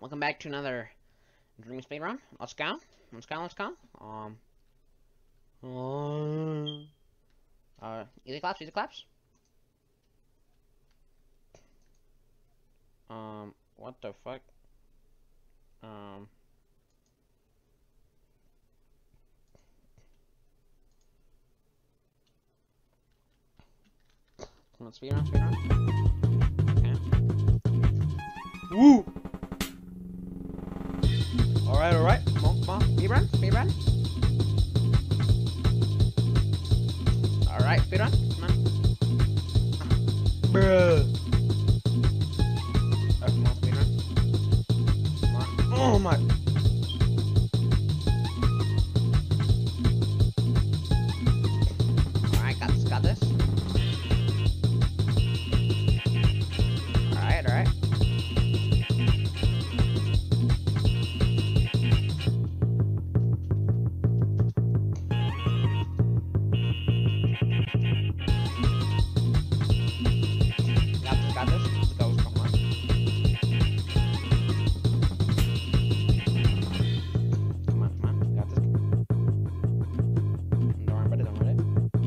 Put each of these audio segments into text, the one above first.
Welcome back to another Dream Speedrun. Let's go. Let's go, let's go. Easy claps, easy claps. What the fuck? Let's speedrun, okay. Woo! Alright, come on, speedrun. Alright, speedrun, come on. Bruh. Oh, come on, speedrun. Come on. Oh my. Alright, got this. Alright. Got this. Let's go, come on. Come on, got this. Don't worry about it. Come on.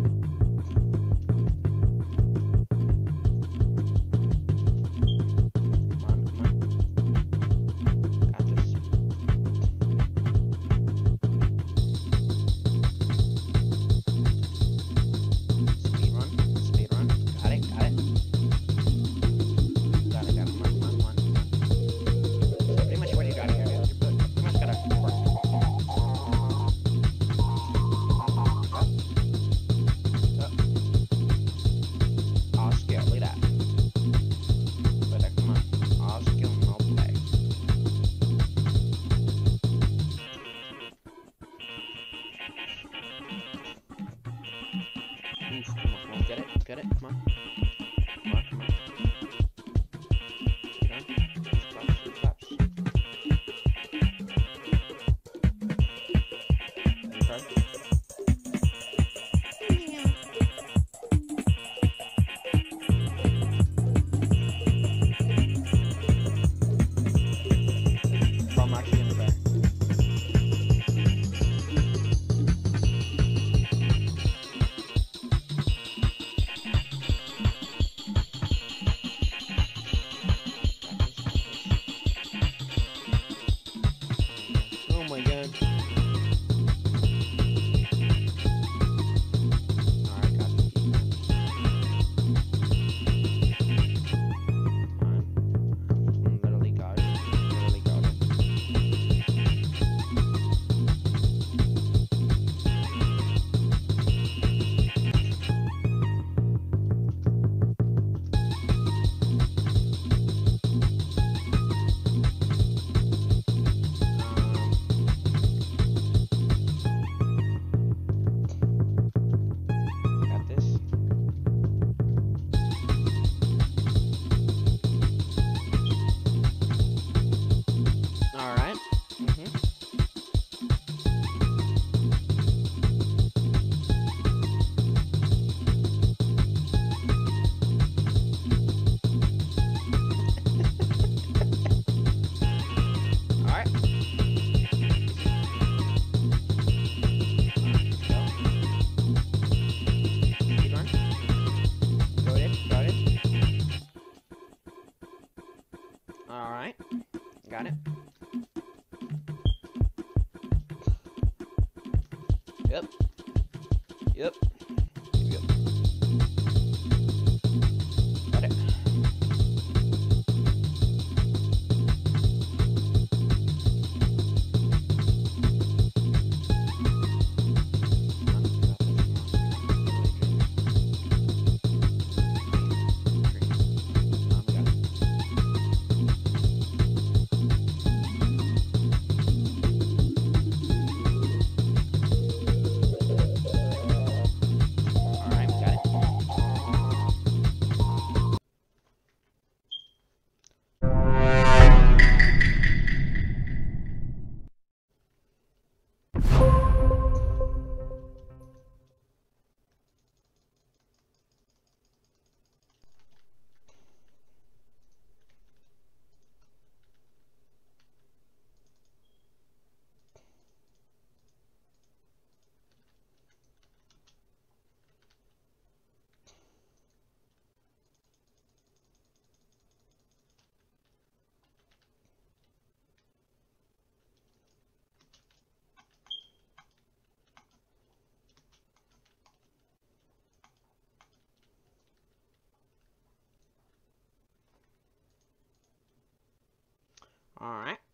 Got this. Speedrun. Got it. Come on. So pretty much what you got here is you pretty much gotta work. All skill, look at that. Come on. All skill, no play. Oof, come on, get it, come on. Oh my god. Alright, got this. Literally got it. Alright. Alright. Speedrun. Got it. Alright. Got it. Yep. Got it. Alright.